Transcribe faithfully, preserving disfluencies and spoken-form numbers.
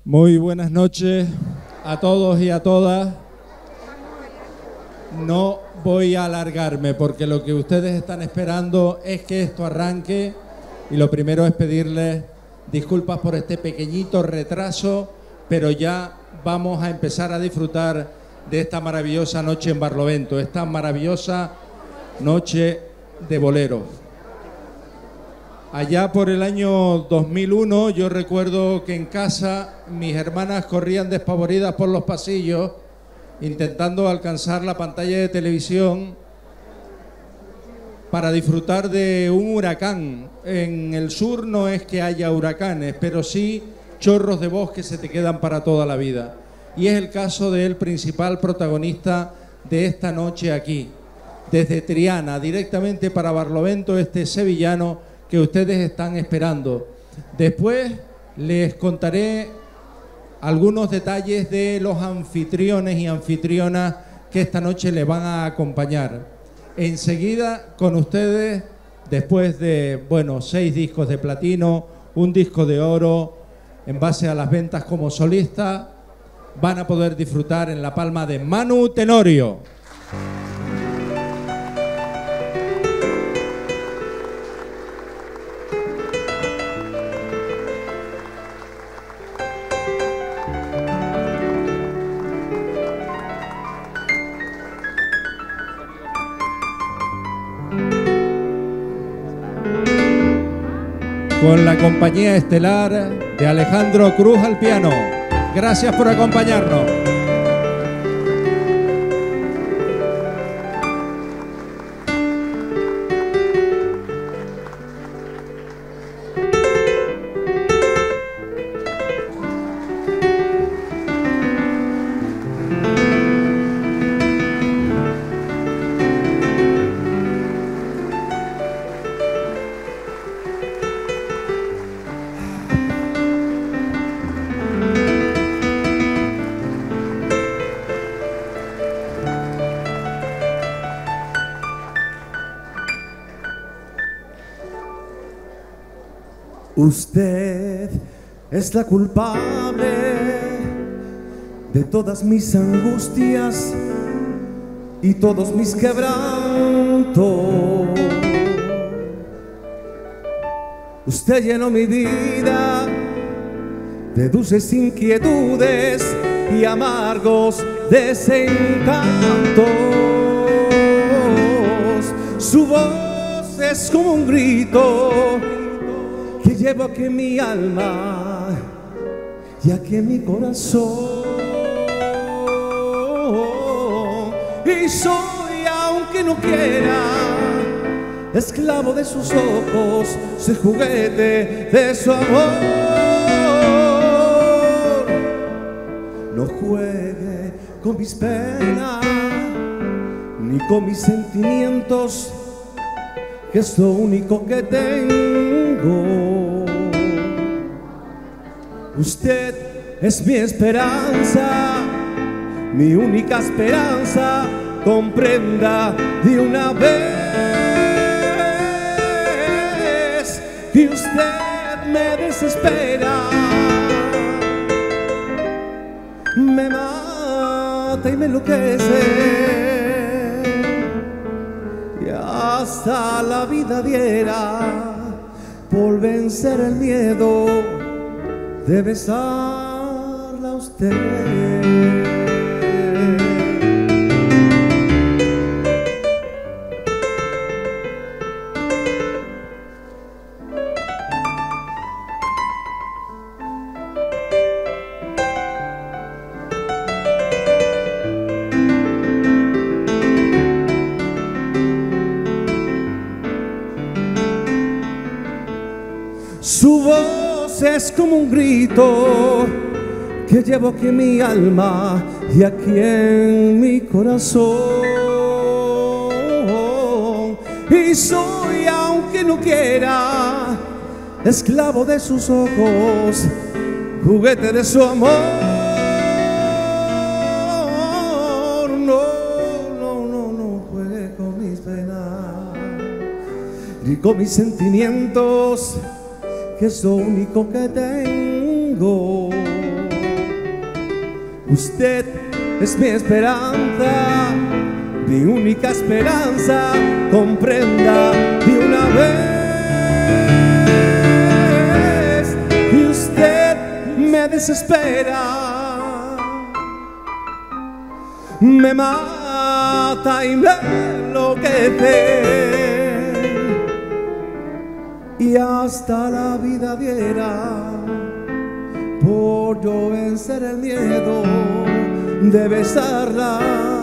Muy buenas noches a todos y a todas. No voy a alargarme porque lo que ustedes están esperando es que esto arranque y lo primero es pedirles disculpas por este pequeñito retraso, pero ya vamos a empezar a disfrutar de esta maravillosa noche en Barlovento, esta maravillosa noche de bolero. Allá por el año dos mil uno yo recuerdo que en casa mis hermanas corrían despavoridas por los pasillos intentando alcanzar la pantalla de televisión para disfrutar de un huracán. En el sur no es que haya huracanes, pero sí chorros de voz que se te quedan para toda la vida. Y es el caso del principal protagonista de esta noche aquí, desde Triana, directamente para Barlovento, este sevillano que ustedes están esperando. Después les contaré algunos detalles de los anfitriones y anfitrionas que esta noche les van a acompañar. Enseguida con ustedes, después de, bueno, seis discos de platino, un disco de oro, en base a las ventas como solista, van a poder disfrutar en la palma de Manu Tenorio. Con la compañía estelar de Alejandro Cruz al piano. Gracias por acompañarnos. Usted es la culpable de todas mis angustias y todos mis quebrantos. Usted llenó mi vida de dulces inquietudes y amargos desencantos. Su voz es como un grito que llevo aquí en mi alma y aquí en mi corazón. Y soy, aunque no quiera, esclavo de sus ojos, soy juguete de su amor. No juegue con mis penas ni con mis sentimientos, que es lo único que tengo. Usted es mi esperanza, mi única esperanza, comprenda de una vez que usted me desespera, me mata y me enloquece. Hasta la vida diera por vencer el miedo de besarla a usted. Su voz es como un grito que llevo aquí en mi alma y aquí en mi corazón. Y soy, aunque no quiera, esclavo de sus ojos, juguete de su amor. No, no, no, no juegue con mis penas ni con mis sentimientos, que es lo único que tengo. Usted es mi esperanza, mi única esperanza. Comprenda de una vez. Y usted me desespera, me mata y me enloquece, y hasta la vida diera por yo vencer el miedo de besarla.